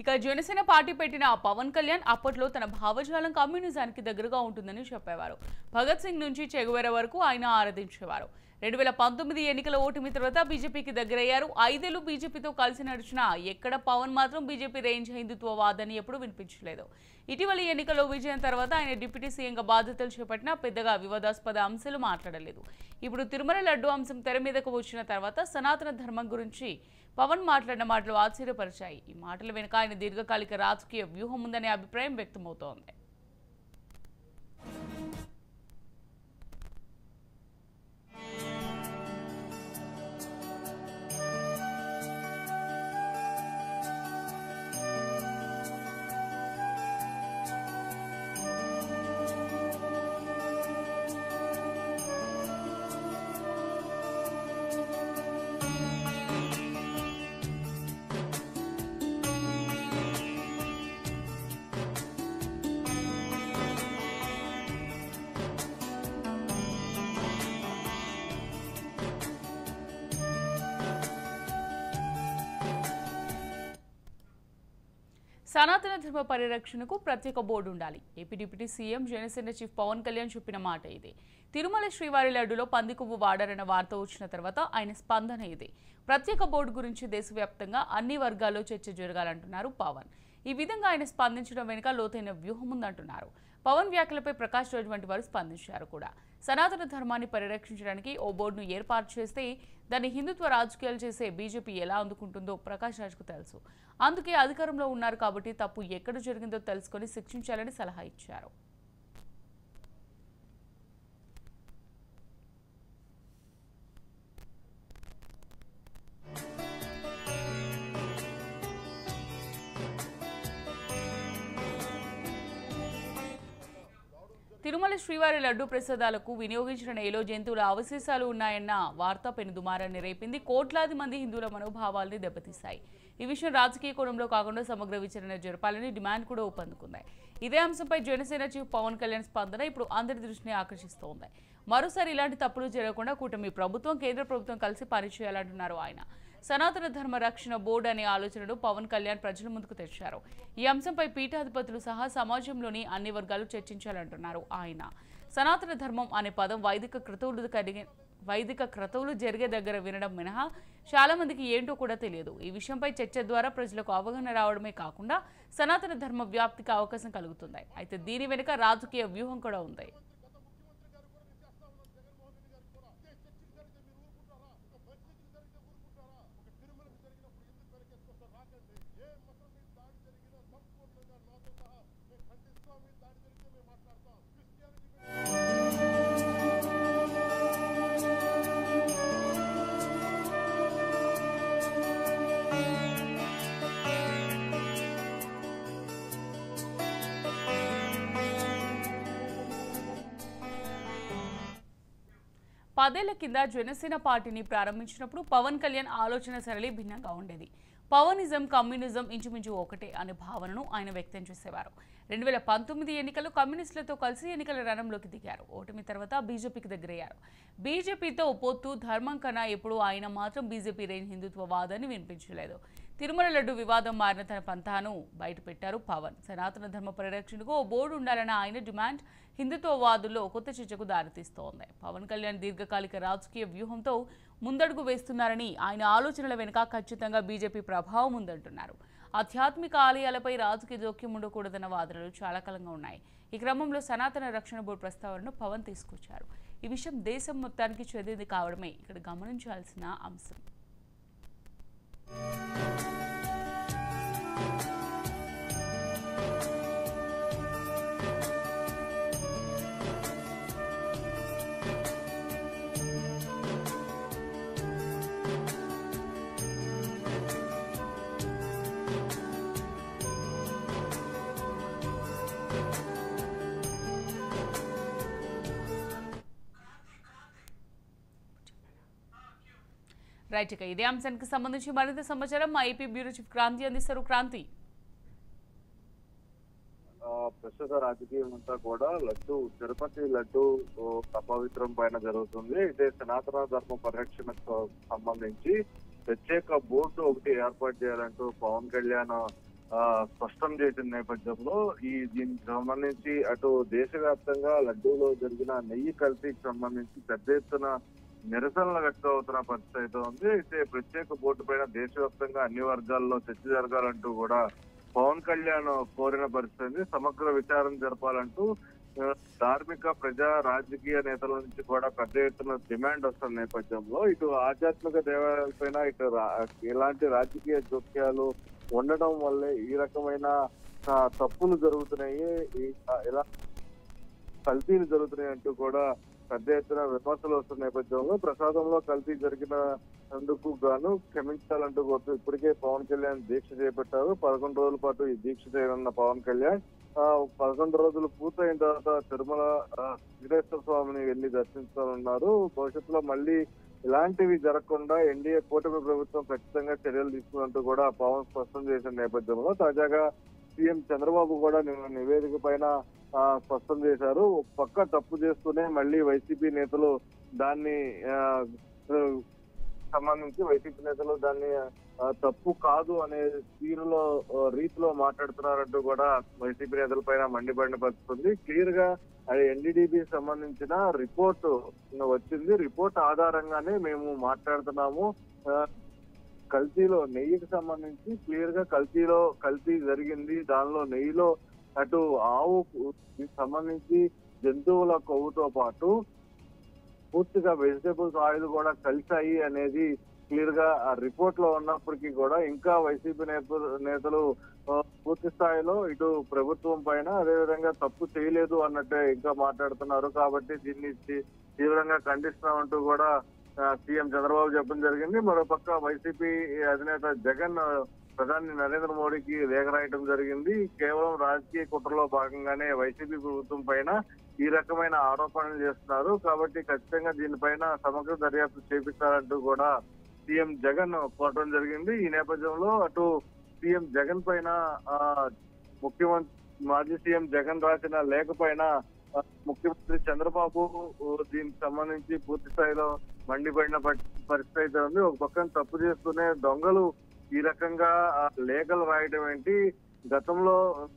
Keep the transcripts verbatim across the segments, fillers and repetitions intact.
ఇక జనసేన పార్టీ పెట్టిన పవన్ కళ్యాణ్ అప్పట్లో తన భావజాలం కమ్యూనిజానికి దగ్గరగా ఉంటుందని చెప్పేవారు. భగత్ సింగ్ నుంచి చెగువేర వరకు ఆయన ఆరాధించేవారు. రెండు వేల పంతొమ్మిది ఎన్నికల ఓటమి తర్వాత బీజేపీకి దగ్గరయ్యారు. ఐదేళ్లు బీజేపీతో కలిసి నడిచినా ఎక్కడ పవన్ మాత్రం బీజేపీ రేంజ్ హిందుత్వవాదాన్ని ఎప్పుడూ వినిపించలేదు. ఇటీవలి ఎన్నికల్లో విజయం తర్వాత ఆయన డిప్యూటీ సీఎంగా బాధ్యతలు చేపట్టినా పెద్దగా వివాదాస్పద అంశాలు మాట్లాడలేదు. ఇప్పుడు తిరుమల లడ్డు అంశం తెర మీదకు వచ్చిన తర్వాత సనాతన ధర్మం గురించి పవన్ మాట్లాడిన మాటలు ఆశ్చర్యపరిచాయి. ఈ మాటల వెనుక ఆయన దీర్ఘకాలిక రాజకీయ వ్యూహం ఉందనే అభిప్రాయం వ్యక్తమవుతోంది. సనాతన ధర్మ పరిరక్షణకు ప్రత్యేక బోర్డు ఉండాలి. AP deputy CM Janasena chief Pawan Kalyan చెప్పిన మాట ఇది. తిరుమల శ్రీవారి లడ్డులో పంది కొవ్వు వాడారన్న వార్త వచ్చిన తర్వాత ఆయన స్పందన ఇది. ప్రత్యేక బోర్డు గురించి దేశవ్యాప్తంగా అన్ని వర్గాల్లో చర్చ జరగాలంటున్నారు పవన్. ఈ విధంగా ఆయన స్పందించడం వెనుక లోతైన వ్యూహం ఉందంటున్నారు. పవన్ వ్యాఖ్యలపై ప్రకాష్ రాజ్ వంటి వారు స్పందించారు కూడా. సనాతన ధర్మాన్ని పరిరక్షించడానికి ఓ బోర్డును ఏర్పాటు చేస్తే దాన్ని హిందుత్వ రాజకీయాలు చేసే బీజేపీ ఎలా అందుకుంటుందో ప్రకాష్ రాజ్కు తెలుసు. అందుకే అధికారంలో ఉన్నారు కాబట్టి తప్పు ఎక్కడ జరిగిందో తెలుసుకొని శిక్షించాలని సలహా ఇచ్చారు. తిరుమల శ్రీవారి లడ్డు ప్రసాదాలకు వినియోగించిన నెయ్యిలో జంతువుల అవశేషాలు ఉన్నాయన్న వార్త పెను దుమారాన్ని రేపింది. కోట్లాది మంది హిందువుల మనోభావాల్ని దెబ్బతీశాయి. ఈ విషయం రాజకీయ కోణంలో కాకుండా సమగ్ర విచారణ జరపాలని డిమాండ్ కూడా ఊపందుకుంది. ఇదే అంశంపై జనసేన చీఫ్ పవన్ కళ్యాణ్ స్పందన ఇప్పుడు అందరి దృష్టిని ఆకర్షిస్తోంది. మరోసారి ఇలాంటి తప్పులు జరగకుండా కూటమి ప్రభుత్వం కేంద్ర ప్రభుత్వం కలిసి పనిచేయాలంటున్నారు ఆయన. సనాతన ధర్మ రక్షణ బోర్డు అనే ఆలోచనను పవన్ కళ్యాణ్ ప్రజల ముందుకు తెచ్చారు. ఈ అంశంపై పీఠాధిపతులు సహా సమాజంలోని అన్ని వర్గాలు చర్చించాలంటున్నారు ఆయన. సనాతన ధర్మం అనే పదం వైదిక క్రతువులు కలిగి వైదిక క్రతువులు జరిగే దగ్గర వినడం మినహా చాలా మందికి ఏంటో కూడా తెలియదు. ఈ విషయంపై చర్చ ద్వారా ప్రజలకు అవగాహన రావడమే కాకుండా సనాతన ధర్మ వ్యాప్తికి అవకాశం కలుగుతుంది. అయితే దీని వెనుక రాజకీయ వ్యూహం కూడా ఉంది. పదేళ్ల కింద జనసేన పార్టీని ప్రారంభించినప్పుడు పవన్ కళ్యాణ్ ఆలోచన సరళి భిన్నంగా ఉండేది. పవనిజం కమ్యూనిజం ఇంచుమించు ఒకటే అనే భావనను ఆయన వ్యక్తం చేసేవారు. రెండు వేల పంతొమ్మిది ఎన్నికల్లో కమ్యూనిస్టులతో కలిసి ఎన్నికల రణంలోకి దిగారు. ఓటమి తర్వాత బీజేపీకి దగ్గరయ్యారు. బీజేపీతో పొత్తు ధర్మం కన్నా ఎప్పుడు ఆయన మాత్రం బీజేపీ రేంజ్ హిందుత్వవాదాన్ని వినిపించలేదు. తిరుమల లడ్డు వివాదం మారిన తన పంథాను బయటపెట్టారు పవన్. సనాతన ధర్మ పరిరక్షణకు ఓ బోర్డు ఉండాలన్న ఆయన డిమాండ్ హిందుత్వవాదుల్లో కొత్త చర్చకు దారితీస్తోంది. పవన్ కళ్యాణ్ దీర్ఘకాలిక రాజకీయ వ్యూహంతో ముందడుగు వేస్తున్నారని, ఆయన ఆలోచనల వెనుక ఖచ్చితంగా బీజేపీ ప్రభావం ఉందంటున్నారు. ఆధ్యాత్మిక ఆలయాలపై రాజకీయ జోక్యం ఉండకూడదన్న వాదనలు చాలా కాలంగా ఉన్నాయి. ఈ క్రమంలో సనాతన రక్షణ బోర్డు ప్రస్తావనను పవన్ తీసుకొచ్చారు. ఈ విషయం దేశం మొత్తానికి చెందింది కావడమే ఇక్కడ గమనించాల్సిన అంశం. రైట్, ఇక ఇదే అంశానికి సంబంధించి మరింత సమాచారం మా ఏపీ బ్యూరో చీఫ్ క్రాంతి అందిస్తారు. క్రాంతి, ప్రస్తుత రాజకీయం అంతా కూడా లడ్డు తిరుపతి లడ్డు అపవిత్రం పైన జరుగుతుంది. అయితే సనాతన ధర్మ పరిరక్షణకు సంబంధించి ప్రత్యేక బోర్డు ఒకటి ఏర్పాటు చేయాలంటూ పవన్ కళ్యాణ్ స్పష్టం చేసిన నేపథ్యంలో ఈ దీనికి సంబంధించి అటు దేశవ్యాప్తంగా లడ్డూలో జరిగిన నెయ్యి కల్తీకి సంబంధించి పెద్ద ఎత్తున నిరసనలు వ్యక్తం అవుతున్న పరిస్థితి అయితే ఉంది. అయితే ప్రత్యేక బోర్డు పైన దేశవ్యాప్తంగా అన్ని వర్గాల్లో చర్చ జరగాలంటూ కూడా పవన్ కళ్యాణ్ కోరిన పరిస్థితి. సమగ్ర విచారణ జరపాలంటూ ధార్మిక ప్రజా రాజకీయ నేతల నుంచి కూడా పెద్ద ఎత్తున డిమాండ్ వస్తున్న నేపథ్యంలో ఇటు ఆధ్యాత్మిక దేవాలయాలపైన ఇటు ఇలాంటి రాజకీయ జోక్యాలు ఉండడం వల్లే ఈ రకమైన తప్పులు జరుగుతున్నాయి, ఇలా కల్తీలు జరుగుతున్నాయి అంటూ కూడా పెద్ద ఎత్తున విమర్శలు వస్తున్న నేపథ్యంలో ప్రసాదంలో కల్తీ జరిగినందుకు గాను క్షమించాలంటూ కోరుతూ ఇప్పటికే పవన్ కళ్యాణ్ దీక్ష చేపట్టారు. పదకొండు రోజుల పాటు ఈ దీక్ష చేయనున్న పవన్ కళ్యాణ్ ఆ పదకొండు రోజులు పూర్తయిన తర్వాత తిరుమల వెంకటేశ్వర స్వామిని వెళ్లి దర్శించాలన్నారు. భవిష్యత్తులో మళ్ళీ ఇలాంటివి జరగకుండా ఎన్డీఏ కూటమి ప్రభుత్వం ఖచ్చితంగా చర్యలు తీసుకున్నట్టు కూడా పవన్ స్పష్టం చేసిన నేపథ్యంలో తాజాగా సీఎం చంద్రబాబు కూడా నిన్న నివేదిక పైన స్పష్టం చేశారు. పక్క తప్పు చేస్తూనే మళ్ళీ వైసీపీ నేతలు దాన్ని సంబంధించి వైసీపీ నేతలు దాన్ని తప్పు కాదు అనే తీరులో రీతిలో మాట్లాడుతున్నారంటూ కూడా వైసీపీ నేతల పైన మండిపడిన పరిస్థితుంది. క్లియర్ గా అది ఎన్డీడీబీ సంబంధించిన రిపోర్ట్ వచ్చింది. రిపోర్ట్ ఆధారంగానే మేము మాట్లాడుతున్నాము. కల్తీలో నెయ్యికి సంబంధించి క్లియర్ గా కల్తీలో కల్తీ జరిగింది. దానిలో నెయ్యిలో అటు ఆవు సంబంధించి జంతువుల కొవ్వుతో పాటు పూర్తిగా వెజిటేబుల్స్ ఆయిల్ కూడా కలిసాయి అనేది క్లియర్ గా ఆ రిపోర్ట్ లో ఉన్నప్పటికీ కూడా ఇంకా వైసీపీ నేతలు పూర్తి స్థాయిలో ఇటు ప్రభుత్వం పైన అదేవిధంగా తప్పు చేయలేదు అన్నట్టే ఇంకా మాట్లాడుతున్నారు. కాబట్టి దీన్ని తీవ్రంగా ఖండిస్తున్నామంటూ కూడా సీఎం చంద్రబాబు చెప్పడం జరిగింది. మరోపక్క వైసీపీ అధినేత జగన్ ప్రధాని నరేంద్ర మోడీకి లేఖ రాయడం జరిగింది. కేవలం రాజకీయ కుట్రలో భాగంగానే వైసీపీ ప్రభుత్వం పైన ఈ రకమైన ఆరోపణలు చేస్తున్నారు. కాబట్టి ఖచ్చితంగా దీనిపైన సమగ్ర దర్యాప్తు చేపించాలంటూ కూడా సీఎం జగన్ కోరడం జరిగింది. ఈ నేపథ్యంలో అటు సీఎం జగన్ పైన ముఖ్యమంత్రి మాజీ సీఎం జగన్ రాసిన లేఖ పైన ముఖ్యమంత్రి చంద్రబాబు దీనికి సంబంధించి పూర్తి స్థాయిలో మండిపడిన పరిస్థితి అయితే ఉంది. ఒక పక్కన తప్పు చేస్తూనే దొంగలు ఈ రకంగా లేఖలు రాయడం ఏంటి? గతంలో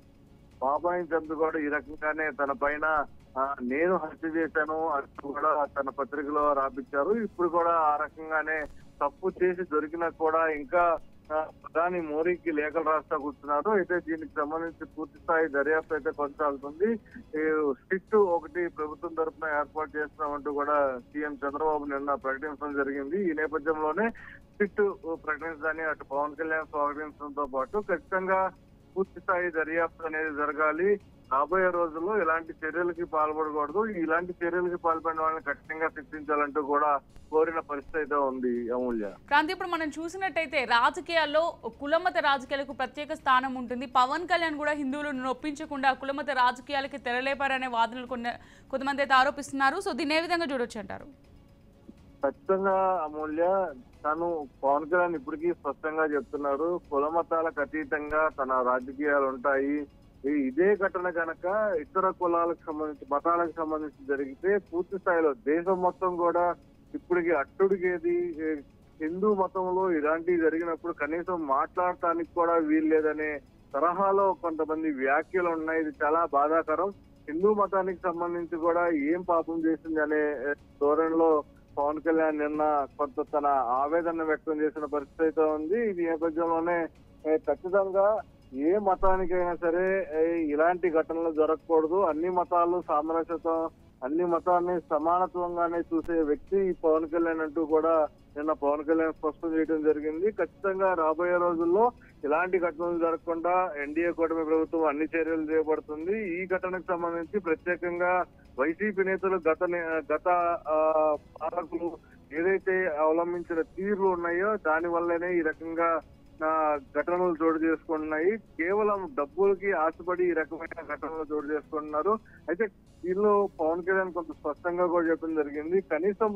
బాబాయి చంద్ర కూడా ఈ రకంగానే తన పైన నేను హత్య చేశాను అంటూ కూడా తన పత్రికలో రాపించారు. ఇప్పుడు కూడా ఆ రకంగానే తప్పు చేసి దొరికినా కూడా ఇంకా ప్రధాని మోడీకి లేఖలు రాస్తా కూర్చున్నారు. అయితే దీనికి సంబంధించి పూర్తి స్థాయి దర్యాప్తు అయితే కొనసాగుతుంది. స్టిట్ ఒకటి ప్రభుత్వం తరఫున ఏర్పాటు చేస్తున్నామంటూ కూడా సీఎం చంద్రబాబు నిన్న ప్రకటించడం జరిగింది. ఈ నేపథ్యంలోనే స్టిట్ ప్రకటించడాన్ని అటు పవన్ కళ్యాణ్ స్వాగతించడంతో పాటు ఖచ్చితంగా పూర్తి స్థాయి దర్యాప్తు అనేది జరగాలి. రాబోయే రోజుల్లో ఇలాంటి చర్యలకి పాల్పడకూడదు. ఇలాంటి చర్యలకి పాల్పడిన వాళ్ళని కఠినంగా శిక్షించాలంటూ కూడా కోరిన పరిస్థితి అయితే ఉంది. అమూల్య క్రాంతి, ఇప్పుడు మనం చూసినట్టయితే రాజకీయాల్లో కులమత రాజకీయాలకు ప్రత్యేక స్థానం ఉంటుంది. పవన్ కళ్యాణ్ కూడా హిందువులను నొప్పించకుండా కులమత రాజకీయాలకి తెరలేపారనే వాదనలు కొన్ని కొంతమంది అయితే ఆరోపిస్తున్నారు. సో దీన్ని ఏ విధంగా చూడొచ్చు అంటారు? ఖచ్చితంగా అమూల్య, తను పవన్ కళ్యాణ్ ఇప్పటికీ స్పష్టంగా చెప్తున్నారు, కులమతాలకు అతీతంగా తన రాజకీయాలు ఉంటాయి. ఇదే ఘటన కనుక ఇతర కులాలకు సంబంధించి మతాలకు సంబంధించి జరిగితే పూర్తి స్థాయిలో దేశం మొత్తం కూడా ఇప్పటికి అట్టుడిగేది. హిందూ మతంలో ఇలాంటివి జరిగినప్పుడు కనీసం మాట్లాడటానికి కూడా వీల్లేదనే తరహాలో కొంతమంది వ్యాఖ్యలు ఉన్నాయి. ఇది చాలా బాధాకరం. హిందూ మతానికి సంబంధించి కూడా ఏం పాపం చేసింది అనే ధోరణిలో పవన్ కళ్యాణ్ నిన్న కొంత తన ఆవేదన వ్యక్తం చేసిన పరిస్థితి అయితే ఉంది. ఈ నేపథ్యంలోనే ఖచ్చితంగా ఏ మతానికైనా సరే ఇలాంటి ఘటనలు జరగకూడదు. అన్ని మతాలు సామరస్యత, అన్ని మతాన్ని సమానత్వంగానే చూసే వ్యక్తి పవన్ కళ్యాణ్ అంటూ కూడా నిన్న పవన్ కళ్యాణ్ స్పష్టం చేయడం జరిగింది. ఖచ్చితంగా రాబోయే రోజుల్లో ఇలాంటి ఘటనలు జరగకుండా ఎన్డీఏ కూటమి ప్రభుత్వం అన్ని చర్యలు చేపడుతుంది. ఈ ఘటనకు సంబంధించి ప్రత్యేకంగా వైసీపీ నేతలు గత గత పాలకులు ఏదైతే అవలంబించిన తీరులు ఉన్నాయో దాని వల్లనే ఈ రకంగా ఘటనలు చోటు చేసుకుంటున్నాయి. కేవలం డబ్బులకి ఆశపడి ఈ రకమైన ఘటనలు చోటు చేసుకుంటున్నారు. అయితే దీనిలో పవన్ కళ్యాణ్ కొంత స్పష్టంగా కూడా చెప్పడం జరిగింది, కనీసం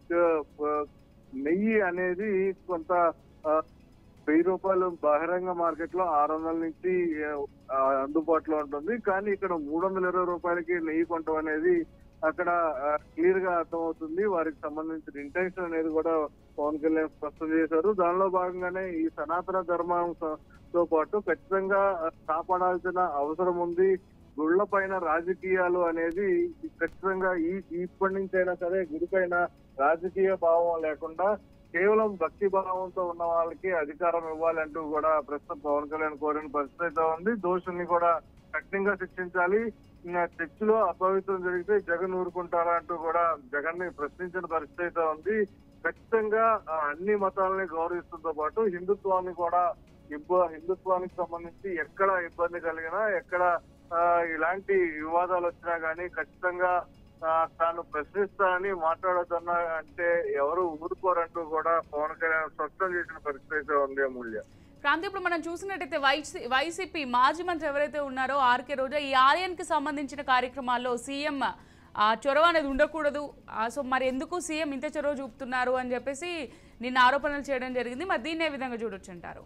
నెయ్యి అనేది కొంత వెయ్యి రూపాయలు బహిరంగ మార్కెట్ లో ఆరు వందల నుంచి అందుబాటులో ఉంటుంది. కానీ ఇక్కడ మూడు వందల ఇరవై రూపాయలకి నెయ్యి కొనటం అనేది అక్కడ క్లియర్ గా అర్థమవుతుంది. వారికి సంబంధించిన ఇంటెన్షన్ అనేది కూడా పవన్ కళ్యాణ్ స్పష్టం చేశారు. దానిలో భాగంగానే ఈ సనాతన ధర్మం తో పాటు ఖచ్చితంగా కాపాడాల్సిన అవసరం ఉంది. గుళ్ళ పైన రాజకీయాలు అనేది ఖచ్చితంగా ఈ ఇప్పటి నుంచి అయినా సరే గుడి పైన రాజకీయ భావం లేకుండా కేవలం భక్తి భావంతో ఉన్న వాళ్ళకి అధికారం ఇవ్వాలంటూ కూడా ప్రస్తుతం పవన్ కళ్యాణ్ కోరిన పరిస్థితి అయితే ఉంది. దోషుల్ని కూడా కఠినంగా శిక్షించాలి. చర్చిలో అపవిత్రం జరిగితే జగన్ ఊరుకుంటారా అంటూ కూడా జగన్ ని ప్రశ్నించిన పరిస్థితి అయితే ఉంది. ఖచ్చితంగా అన్ని మతాలని గౌరవిస్తుంతో పాటు హిందుత్వాన్ని కూడా ఇబ్బ హిందుత్వానికి సంబంధించి ఎక్కడ ఇబ్బంది కలిగినా ఎక్కడ ఇలాంటి వివాదాలు వచ్చినా గానీ ఖచ్చితంగా తాను ప్రశ్నిస్తానని మాట్లాడొద్దన్నా అంటే ఎవరు ఊరుకోరంటూ కూడా పవన్ కళ్యాణ్ స్పష్టం చేసిన పరిస్థితి అయితే ఉంది. అమూల్య క్రాంతి, ఇప్పుడు మనం చూసినట్టయితే వైసీ వైసీపీ మాజీ మంత్రి ఎవరైతే ఉన్నారో ఆర్కే రోజా ఈ ఆలయానికి సంబంధించిన కార్యక్రమాల్లో సీఎం చొరవ అనేది ఉండకూడదు, సో మరి ఎందుకు సీఎం ఇంత చొరవ చూపుతున్నారు అని చెప్పేసి నిన్న ఆరోపణలు చేయడం జరిగింది. మరి దీన్ని ఏ విధంగా చూడొచ్చు అంటారు?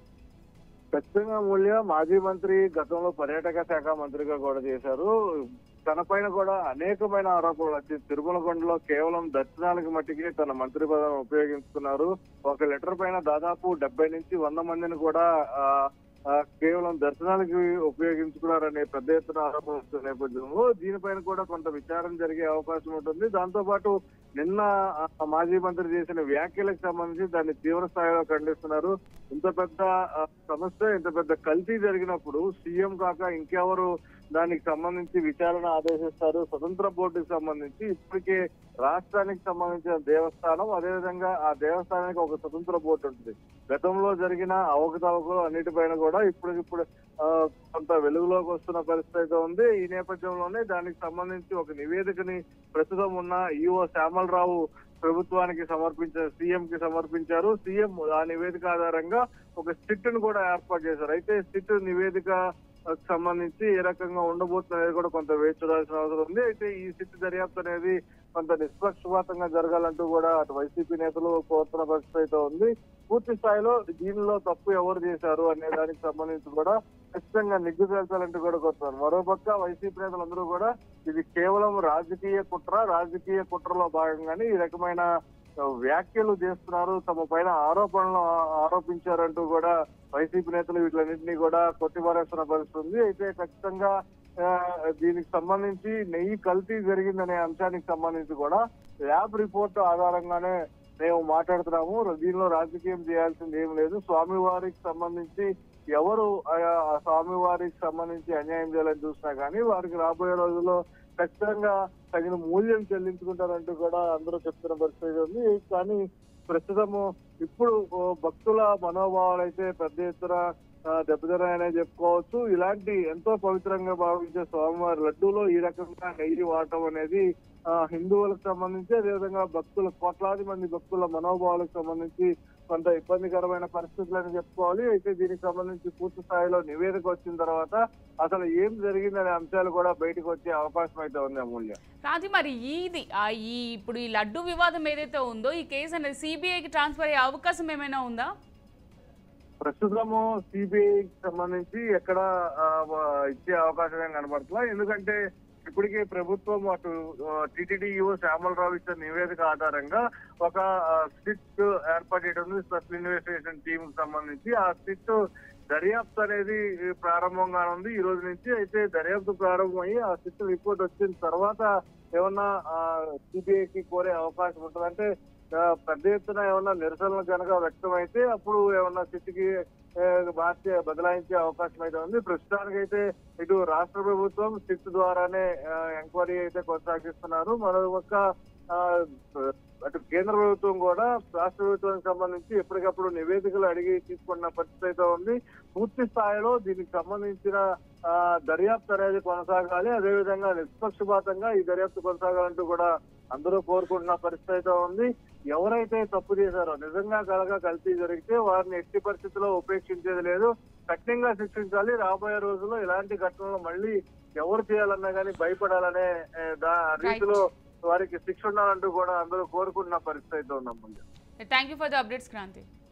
ఖచ్చితంగా మూల్య మాజీ మంత్రి గతంలో పర్యాటక శాఖ మంత్రిగా కూడా చేశారు. తన పైన కూడా అనేకమైన ఆరోపణలు వచ్చి తిరుమల కొండలో కేవలం దర్శనాలకు మట్టికి తన మంత్రి పదవిని ఉపయోగించుకున్నారు. ఒక లెటర్ పైన దాదాపు డెబ్బై నుంచి వంద మందిని కూడా కేవలం దర్శనానికి ఉపయోగించుకున్నారనే పెద్ద ఎత్తున ఆరోపణ వస్తున్న నేపథ్యంలో దీనిపైన కూడా కొంత విచారణ జరిగే అవకాశం ఉంటుంది. దాంతో పాటు నిన్న మాజీ మంత్రి చేసిన వ్యాఖ్యలకు సంబంధించి దాన్ని తీవ్ర స్థాయిలో ఖండిస్తున్నారు. ఇంత పెద్ద సమస్య, ఇంత పెద్ద కల్తీ జరిగినప్పుడు సీఎం కాక ఇంకెవరు దానికి సంబంధించి విచారణ ఆదేశిస్తారు? స్వతంత్ర బోర్డుకి సంబంధించి ఇప్పటికే రాష్ట్రానికి సంబంధించిన దేవస్థానం, అదేవిధంగా ఆ దేవస్థానానికి ఒక స్వతంత్ర బోర్డు ఉంటుంది. గతంలో జరిగిన అవకతవకలు అన్నిటిపైన కూడా ఇప్పటికిప్పుడు కొంత వెలుగులోకి వస్తున్న పరిస్థితి ఉంది. ఈ నేపథ్యంలోనే దానికి సంబంధించి ఒక నివేదికని ప్రస్తుతం ఉన్న ఈఓ శ్యామలరావు ప్రభుత్వానికి సమర్పించారు, సీఎం కి సమర్పించారు. సీఎం ఆ నివేదిక ఆధారంగా ఒక సిట్ ను కూడా ఏర్పాటు చేశారు. అయితే సిట్ నివేదిక సంబంధించి ఏ రకంగా ఉండబోతుంది అనేది కూడా కొంత వేచి చూడాల్సిన అవసరం ఉంది. అయితే ఈ సిట్ దర్యాప్తు అనేది కొంత నిష్పక్షపాతంగా జరగాలంటూ కూడా అటు వైసీపీ నేతలు కోరుతున్న పరిస్థితి అయితే ఉంది. పూర్తి స్థాయిలో దీనిలో తప్పు ఎవరు చేశారు అనే దానికి సంబంధించి కూడా ఖచ్చితంగా నిగ్గు తేల్చాలంటూ కూడా కోరుతున్నారు. మరోపక్క వైసీపీ నేతలందరూ కూడా ఇది కేవలం రాజకీయ కుట్ర, రాజకీయ కుట్రలో భాగంగానే ఈ రకమైన వ్యాఖ్యలు చేస్తున్నారు, తమ పైన ఆరోపణలు ఆరోపించారంటూ కూడా వైసీపీ నేతలు వీటిలన్నింటినీ కూడా కొట్టిపారేస్తున్న పరిస్థితి ఉంది. అయితే ఖచ్చితంగా దీనికి సంబంధించి నెయ్యి కల్తీ జరిగిందనే అంశానికి సంబంధించి కూడా ల్యాబ్ రిపోర్ట్ ఆధారంగానే మేము మాట్లాడుతున్నాము. దీనిలో రాజకీయం చేయాల్సింది ఏం లేదు. స్వామివారికి సంబంధించి ఎవరు ఆ స్వామివారికి సంబంధించి అన్యాయం చేయాలని చూసినా కానీ వారికి రాబోయే రోజుల్లో ఖచ్చితంగా తగిన మూల్యం చెల్లించుకుంటారంటూ కూడా అందరూ చెప్తున్న పరిస్థితి ఉంది. కానీ ప్రస్తుతము ఇప్పుడు భక్తుల మనోభావాలు అయితే పెద్ద ఎత్తున దెబ్బతిన్నాయనే చెప్పుకోవచ్చు. ఇలాంటి ఎంతో పవిత్రంగా భావించే స్వామివారి లడ్డూలో ఈ రకంగా నెయ్యి వాడటం అనేది హిందువులకు సంబంధించి, అదేవిధంగా భక్తుల కోట్లాది మంది భక్తుల మనోభావాలకు సంబంధించి కొంత ఇబ్బందికరమైన పరిస్థితులని చెప్పుకోవాలి. అయితే దీనికి సంబంధించి పూర్తి స్థాయిలో నివేదిక వచ్చిన తర్వాత అసలు ఏం జరిగిందనే అంశాలు కూడా బయటకు వచ్చే అవకాశం అయితే ఉంది. అమూల్య కాదు, మరి ఇది ఈ ఇప్పుడు ఈ లడ్డు వివాదం ఏదైతే ఉందో ఈ కేసు అనేది సిబిఐకి ట్రాన్స్ఫర్ అయ్యే అవకాశం ఏమైనా ఉందా? ప్రస్తుతము సిబిఐకి సంబంధించి ఎక్కడ ఇచ్చే అవకాశం ఏం కనబడుతుందా? ఎందుకంటే ఇప్పటికే ప్రభుత్వం అటు టీటీడీ ఈఓ శ్యామలరావు ఇచ్చిన నివేదిక ఆధారంగా ఒక సిట్ ఏర్పాటు చేయడం స్పెషల్ ఇన్వెస్టిగేషన్ టీమ్ కి సంబంధించి ఆ సిట్ దర్యాప్తు అనేది ప్రారంభంగా ఉంది ఈ రోజు నుంచి. అయితే దర్యాప్తు ప్రారంభమయ్యి ఆ సిట్ రిపోర్ట్ వచ్చిన తర్వాత ఏమన్నా సిబిఐకి కోరే అవకాశం ఉంటుంది. అంటే పెద్ద ఎత్తున ఏమన్నా నిరసనలు కనుక వ్యక్తమైతే అప్పుడు ఏమన్నా సిట్కి మార్చే బదలాయించే అవకాశం అయితే ఉంది. ప్రస్తుతానికి అయితే ఇటు రాష్ట్ర ప్రభుత్వం సిట్ ద్వారానే ఎంక్వైరీ అయితే కొనసాగిస్తున్నారు. మరొక అటు కేంద్ర ప్రభుత్వం కూడా రాష్ట్ర ప్రభుత్వానికి సంబంధించి ఎప్పటికప్పుడు నివేదికలు అడిగి తీసుకున్న పరిస్థితి అయితే ఉంది. పూర్తి స్థాయిలో దీనికి సంబంధించిన దర్యాప్తు అనేది కొనసాగాలి, అదేవిధంగా నిష్పక్షపాతంగా ఈ దర్యాప్తు కొనసాగాలంటూ కూడా అందరూ కోరుకుంటున్న పరిస్థితి అయితే ఉంది. ఎవరైతే తప్పు చేశారో, నిజంగా కలగా కల్తీ జరిగితే వారిని ఎట్టి పరిస్థితుల్లో ఉపేక్షించేది లేదు, కఠినంగా శిక్షించాలి. రాబోయే రోజుల్లో ఇలాంటి ఘటనలు మళ్ళీ ఎవరు చేయాలన్నా కానీ భయపడాలనే రీతిలో వారికి శిక్ష ఉండాలంటూ కూడా అందరూ కోరుకుంటున్న పరిస్థితి అయితే ఉన్నాం. Thank you for the updates Kranti.